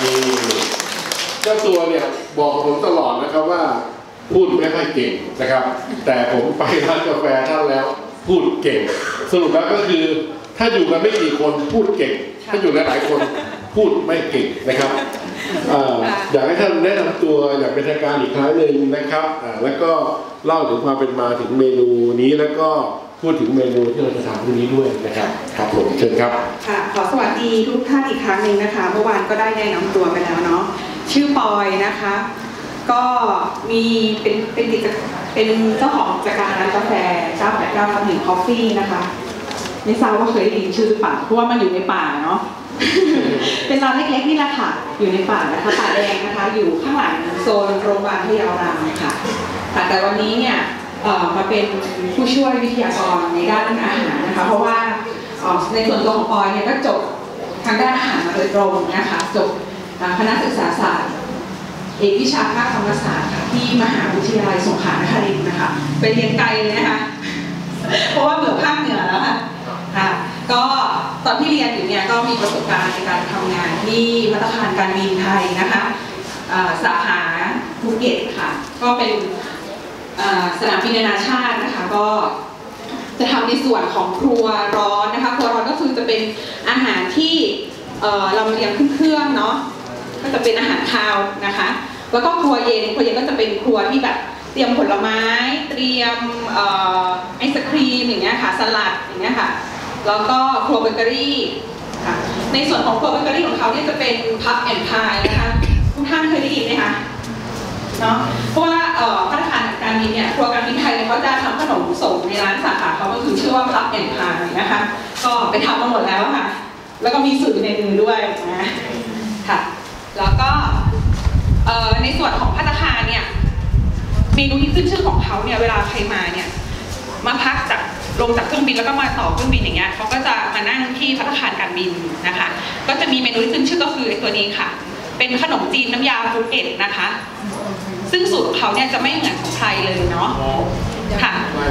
นี่เจ้าตัวเนี่ยบอกผมตลอดนะครับว่าพูดไม่ค่อยเก่งนะครับแต่ผมไปร้านกาแฟท่านแล้วพูดเก่งสรุปแล้วก็คือถ้าอยู่กันไม่กี่คนพูดเก่งถ้าอยู่หลายๆคนพูดไม่เก่งนะครับอยากให้ท่านแนะนำตัวอย่างเป็นทางการอีกครั้งหนึ่งนะครับแล้วก็เล่าถึงความเป็นมาถึงเมนูนี้แล้วก็พูดถึงเมนูที่เราจะทำพรุ่งนี้ด้วยนะครับครับผมเชิญครับค่ะขอสวัสดีทุกท่านอีกครั้งหนึ่งนะคะเมื่อวานก็ได้แนะนำตัวไปแล้วเนาะชื่อปอยนะคะก็มีเป็นเจ้าของกิจการร้านกาแฟ989 Coffee นะคะไม่ทราบว่าเคยได้ยินชื่อหรือเปล่าเพราะว่ามันอยู่ในป่าเนาะ เป็นร้านเล็กๆนี่แหละค่ะอยู่ในป่านะคะป่าแดงนะคะอยู่ข้างหลังโซนโรงพยาบาลพะเยารามค่ะแต่วันนี้เนี่ยมาเป็นผู้ช่วยวิทยากรในด้านอาหารนะคะเพราะว่าในส่วนตัวของปอยเนี่ยก็จบทางด้านอาหารมาโดยตรงนะคะจบคณะศึกษาศาสตร์เอกวิชาภาคธรรมศาสตร์ค่ะที่มหาวิทยาลัยสงขลานครินทร์นะคะไปเรียนไกลเลยนะคะเพราะว่าเบื่อภาคเหนือแล้วค่ะก็ตอนที่เรียนอยู่เนี่ยก็มีประสบการณ์ในการทำงานที่ภัตตาคารการบินไทยนะคะสาขาภูเก็ตค่ะก็เป็นสนามบินนานาชาตินะคะก็จะทำในส่วนของครัวร้อนนะคะครัวร้อนก็คือจะเป็นอาหารที่ลำเลียงขึ้นเครื่องเนาะก็จะเป็นอาหารคาวนะคะแล้วก็ครัวเย็นก็จะเป็นครัวที่แบบเตรียมผลไม้เตรียมไอศครีมอย่างเงี้ยค่ะสลัดอย่างเงี้ยค่ะแล้วก็ครัวเบเกอรี่ค่ะในส่วนของครัวเบเกอรี่ของเขาเนี่ยจะเป็นพับแอนด์พายนะคะทุกท่านเคยได้ยินไหมคะเนาะเพราะว่าภัตตาคารการบินเนี่ยครัวการบินไทยเนี่ยเขาจะทำขนมส่งในร้านสาขาเขาก็คือชื่อว่าพับแอนด์พายนะคะก็ไปทำมาหมดแล้วค่ะแล้วก็มีสูตรอยู่ในมือด้วยนะค่ะแล้วก็ในส่วนของภัตตาคารเนี่ยเมนูที่ขึ้นชื่อของเขาเนี่ยเวลาใครมาเนี่ยมาพักจากลงจากเครื่องบินแล้วก็มาต่อเครื่องบินอย่างเงี้ยเขาก็จะมานั่งที่ภัตตาคารการบินนะคะก็จะมีเมนูที่ขึ้นชื่อก็คือตัวนี้ค่ะเป็นขนมจีนน้ำยาภูเก็ตนะคะซึ่งสูตรของเขาเนี่ยจะไม่เหมือนของใครเลยเนาะค่ะ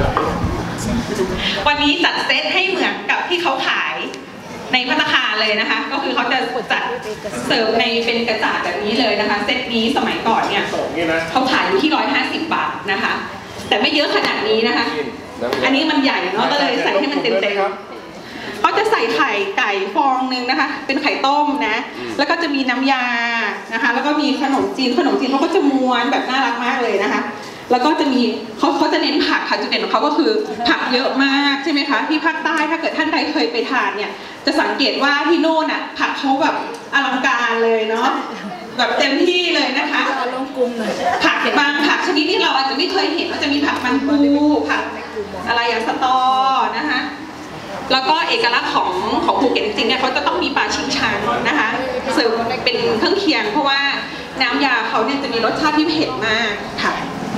วันนี้จัดเซตให้เหมือนกับที่เขาขายในภัตตาคารเลยนะคะก็คือเขาจะจัดเสิร์ฟในเป็นกระจาดแบบนี้เลยนะคะเซตนี้สมัยก่อนเนี่ยเขาขายอยู่ที่150 บาทนะคะแต่ไม่เยอะขนาดนี้นะคะอันนี้มันใหญ่เนาะก็เลยใส่ให้มันเต็มๆเขาจะใส่ไข่ไก่ฟองนึงนะคะเป็นไข่ต้มนะแล้วก็จะมีน้ำยานะคะแล้วก็มีขนมจีนเขาก็จะม้วนแบบน่ารักมากเลยนะคะแล้วก็จะมีเขาจะเน้นผักค่ะจุดเด่นของเขาก็คือผักเยอะมากใช่ไหมคะที่ภาคใต้ถ้าเกิดท่านใดเคยไปทานเนี่ยจะสังเกตว่าที่โน่นน่ะผักเขาแบบอลังการเลยเนาะแบบเต็มที่เลยนะคะผักบางผักชนิดที่เราอาจจะไม่เคยเห็นก็จะมีผักมันปูผักอะไรอย่างสตอนะคะแล้วก็เอกลักษณ์ของภูเก็ตจริงๆเนี่ยเขาจะต้องมีปลาชิงชังนะคะเสิร์ฟเป็นเครื่องเคียงเพราะว่าน้ำยาเขาเนี่ยจะมีรสชาติที่เผ็ดมากค่ะ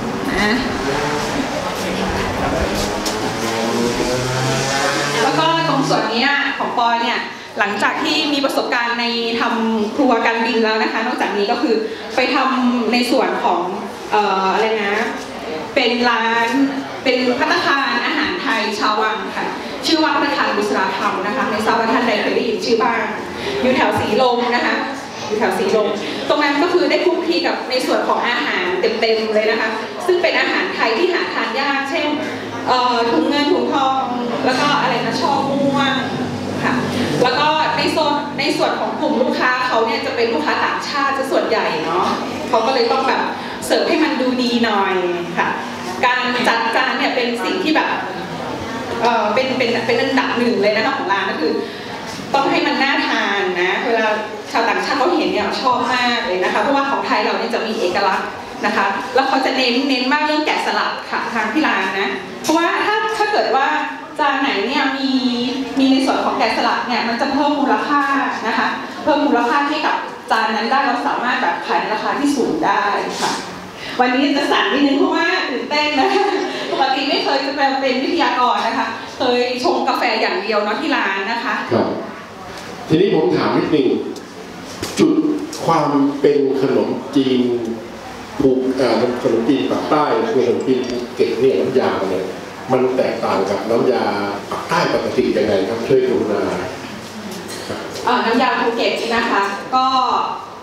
แล้วก็ตรงส่วนนี้ของปอยเนี่ยหลังจากที่มีประสบการณ์ในทำครัวการบินแล้วนะคะนอกจากนี้ก็คือไปทำในส่วนของอะไรนะเป็นร้านเป็นภัตตาคารอาหารไทยชาววังค่ะชื่อว่าภัตตาคารบุษราธรรมนะคะในทราบว่าท่านใดเคยได้ยินชื่อบ้างอยู่แถวสีลมนะคะอยู่แถวสีลมตรงนั้นก็คือได้คลุกคลีกับในส่วนของอาหารเต็มๆเลยนะคะซึ่งเป็นอาหารไทยที่หาทานยากเช่นถุงเงินถุงทองแล้วก็อะไรนะช่อม่วงค่ะแล้วก็ในส่วนของกลุ่มลูกค้าเขาเนี่ยจะเป็นลูกค้าต่างชาติจะส่วนใหญ่เนาะเขาก็เลยต้องแบบเสิร์ฟให้มันดูดีหน่อยค่ะการจัดจานเนี่ยเป็นสิ่งที่แบบเป็นอันดับหนึ่งเลยนะคะของร้านก็คือต้องให้มันน่าทานนะเวลาชาวต่างชาติเขาเห็นเนี่ยชอบมากเลยนะคะเพราะว่าของไทยเราเนี่ยจะมีเอกลักษณ์นะคะแล้วเขาจะเน้นมากเรื่องแกะสลักค่ะทางที่ร้านนะเพราะว่าถ้าเกิดว่าจานไหนเนี่ยมีในส่วนของแกะสลักเนี่ยมันจะเพิ่มมูลค่านะคะเพิ่มมูลค่าให้กับจานนั้นได้เราสามารถแบบขายในราคาที่สูงได้ค่ะวันนี้จะสั่นนิดนึงเพราะว่าตื่นเต้นนะปกติไม่เคยจะเป็นวิทยากรนะคะเคยชงกาแฟอย่างเดียวเนาะที่ร้านนะคะครับทีนี้ผมถามนิดนึงจุดความเป็นขนมจีนขนมจีนปากใต้คือขนมจีนภูเก็ตเนี่ยน้ำยาเนี่ยมันแตกต่างกับน้ำยาปากใต้ปกติยังไงครับช่วยกรุณาน้ำยาภูเก็ตนะคะก็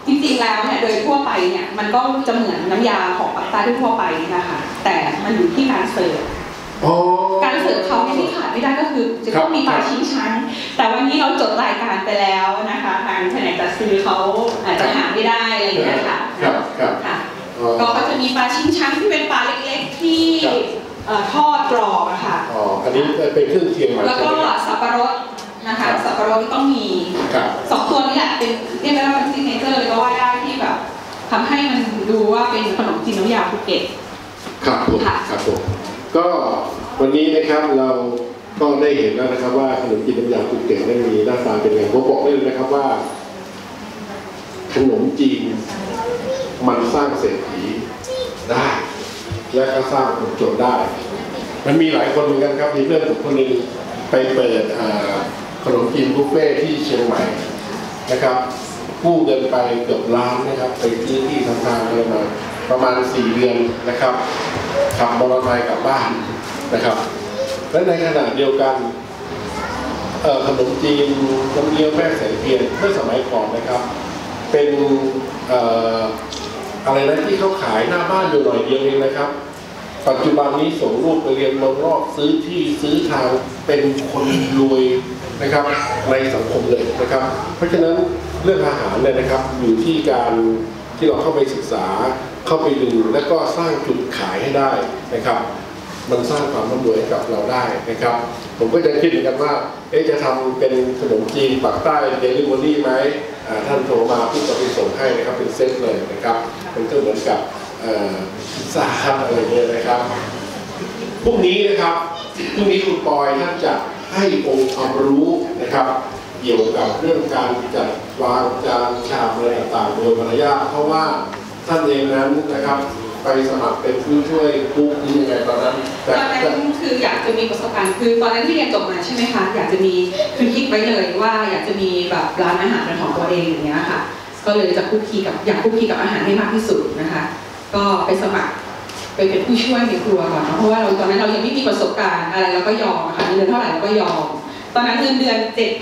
จริงๆแล้วเนี่ยโดยทั่วไปเนี่ยมันก็จะเหมือนน้ำยาของปากใต้ทั่วไปนี่นะคะแต่มันอยู่ที่การเสิร์ฟการเสิร์ฟเขาเนี่ยที่ขาดไม่ได้ก็คือจะต้องมีปลาชิ้นชั้นแต่วันนี้เราจดรายการไปแล้วนะคะทางแผนกจัดซื้อเขาอาจจะหาไม่ได้อะไรอย่างเงี้ยค่ะค่ะก็จะมีปลาชิ้นชั้นที่เป็นปลาเล็กๆที่ทอดกรอบอะค่ะอันนี้เป็นเครื่องเคียงมาแล้วก็สับปะรดนะคะสับปะรดที่ต้องมี2 ตัวนี้แหละเป็นเรียกได้ว่าเป็นซิกเนเจอร์เลยก็ว่าได้ที่แบบทำให้มันดูว่าเป็นขนมจีนน้ำยาภูเก็ตครับผมครับผมก็วันนี้นะครับเราก็ได้เห็นแล้วนะครับว่าขนมจีนน้ำยาภูเก็ตได้มีหน้าตาเป็นไงผมบอกได้เลยนะครับว่าขนมจีนมันสร้างเศรษฐีได้และก็สร้างคนจนได้มันมีหลายคนเหมือนกันครับมีเพื่อนผมคนหนึ่งไปเปิดขนมจีนบุฟเฟ่ที่เชียงใหม่นะครับกู้เงินไปเกือบล้านนะครับไปซื้อที่ทำงานอะไรมาประมาณ4 เดือนนะครับขับมอเตอร์ไซค์กลับบ้านนะครับและในขณะเดียวกันขนมจีนน้ำเงี้ยวแม่แสงเทียนเมื่อสมัยก่อนนะครับเป็นอะไรนะที่เขาขายหน้าบ้านอยู่หน่อยเดียวเองนะครับปัจจุบันนี้ส่งลูกไปเรียนเมืองนอกซื้อที่ซื้อทางเป็นคนรวยนะครับในสังคมเลยนะครับเพราะฉะนั้นเรื่องอาหารเนี่ยนะครับอยู่ที่การที่เราเข้าไปศึกษาเข้าไปดูและก็สร้างจุดขายให้ได้นะครับมันสร้างความร่ำรวยให้กับเราได้นะครับผมก็จะคิดเหมือนกันว่าจะทำเป็นขนมจีนปากใต้เดลิเวอรี่ไหมท่านโทรมาพี่จะไปส่งให้นะครับเป็นเซตเลยนะครับมันก็เหมือนกับสาขาอะไรเงี้ยนะครับพรุ่งนี้นะครับพรุ่งนี้คุณปอยท่านจะให้องค์ความรู้นะครับเกี่ยวกับเรื่องการจัดวางจานชามอะไรต่างๆโดยมารยาทเพราะว่าท่านเองนั้นนะครับไปสมัครเป็นผู้ช่วยกุ๊กนี่ยังไงตอนนั้นคืออยากจะมีประสบการณ์คือตอนนั้นที่เรียนจบมาใช่ไหมคะอยากจะมีคือคิดไว้เลยว่าอยากจะมีแบบร้านอาหารเป็นของตัวเองอย่างเงี้ยค่ะก็เลยจะคุกคีกับอยากคุกคีกับอาหารให้มากที่สุดนะคะก็ไปสมัครไปเป็นผู้ช่วยในครัวก่อนเพราะว่าตอนนั้นเรายังไม่มีประสบการณ์อะไรเราก็ยอมค่ะเงินเดือนเท่าไหร่เราก็ยอมตอนนั้นเงินเดือน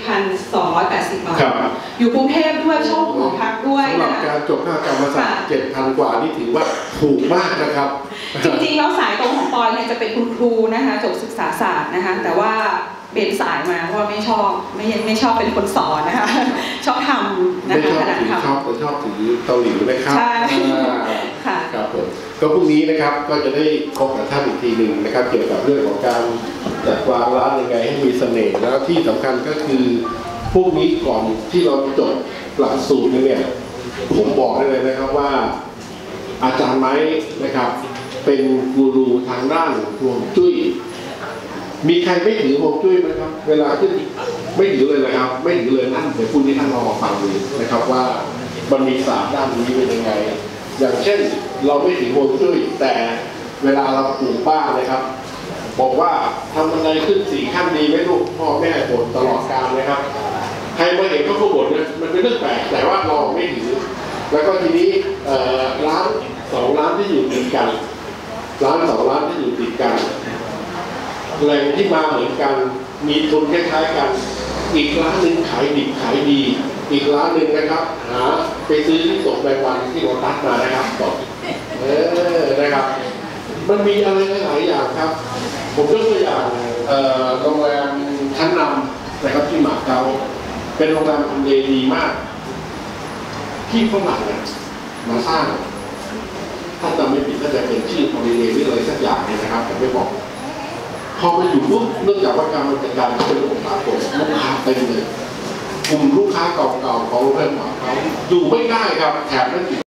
7,280 บาทอยู่กรุงเทพด้วยช่องหอพักด้วยสำหรับการจบภาคการศาสตร์ 7,000 กว่านี่ถือว่าถูกมากนะครับจริงๆแล้วสายตรงของปอยเนี่ยจะเป็นคุณครูนะคะจบศึกษาศาสตร์นะคะแต่ว่าเปลี่ยนสายมาเพราะว่าไม่ชอบเป็นคนสอนนะคะชอบทำนะคะขนาดทำชอบถือเกาหลีนะครับใช่ค่ะครับผมก็พรุ่งนี้นะครับก็จะได้พบกับท่านอีกทีหนึ่งนะครับเกี่ยวกับเรื่องของการจัดวางร้านยังไงให้มีเสน่ห์แล้วที่สำคัญก็คือพรุ่งนี้ก่อนที่เราจบหลักสูตรเนี่ยผมบอกได้เลยนะครับว่าอาจารย์ไม้นะครับเป็นกูรูทางด้านฮวงจุ้ยมีใครไม่ถือฮวงจุ้ยไหมครับเวลาขึ้นไม่ถือเลยนะครับไม่ถือเลยนั่นเดี๋ยวพรุ่งนี้ท่านลองฟังดูนะครับว่ามันมีศาสตร์ด้านนี้เป็นยังไงอย่างเช่นเราไม่ถือฮวงจุ้ยแต่เวลาเราปลูกบ้านนะครับบอกว่าทำบันไดขึ้น4 ขั้นดีไหมลูกพ่อแม่บ่นตลอดกาลนะครับใครมาเห็นก็บ่นนะมันเป็นเรื่องแปลกแต่ว่าเราไม่ถือแล้วก็ทีนี้ร้าน2 ร้านที่อยู่ติดกันร้าน2 ร้านที่อยู่ติดกันแหล่งที่มาเหมือนกันมีทุนคล้ายๆกันอีกร้านหนึ่งขายดิบขายดีอีกร้านหนึ่งนะครับหาไปซื้อที่ตกแบงวันที่โรตัสมานะครับบอกนะครับมันมีอะไรหลายอย่างครับผมยกตัวอย่างโรงแรมชั้นนำนะครับที่มาเก๊าเป็นโรงแรมทำเลดีมากที่ฝรั่งมาสร้างถ้าจำไม่ผิดก็จะเป็นชื่อฮอลิเดย์หรืออะไรสักอย่างเนี่ยนะครับผมไม่บอกพอมาอยู่ปุ๊บเนื่องจากว่าการบริการเป็นระบบสากลลูกค้าเต็มเลยกลุ่มลูกค้าเก่าๆของโรงแรมของเขาอยู่ไม่ได้ครับแถมนั่น